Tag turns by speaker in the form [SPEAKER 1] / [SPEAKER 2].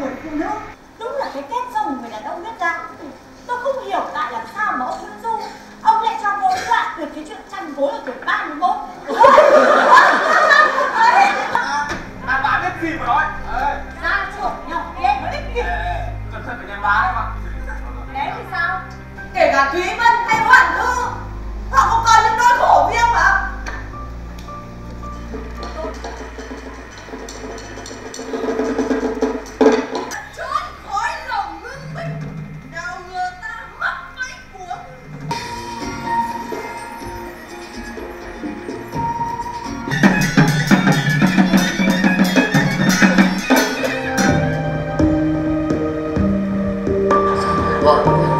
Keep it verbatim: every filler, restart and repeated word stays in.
[SPEAKER 1] người phụ nữ. Đúng là cái kết do một người đàn ông viết ra. Tôi không hiểu tại làm sao mà ông Xuân Du ông lại cho cô đoạn tuyệt cái chuyện chăn gối ở tuổi ba mươi mốt.
[SPEAKER 2] À, bà biết gì mà nói.
[SPEAKER 1] Ra chuột nhỏ kia mới biết gì.
[SPEAKER 2] Cẩn thận phải nhầm bá em ạ.
[SPEAKER 1] Đấy thì sao?
[SPEAKER 3] Kể cả Thúy Vân hay Hoạn Thư, họ cũng có những nỗi khổ riêng mà. Chốt khói lòng ngưng bích, nào ngờ ta mắc bẫy của.
[SPEAKER 4] Gọi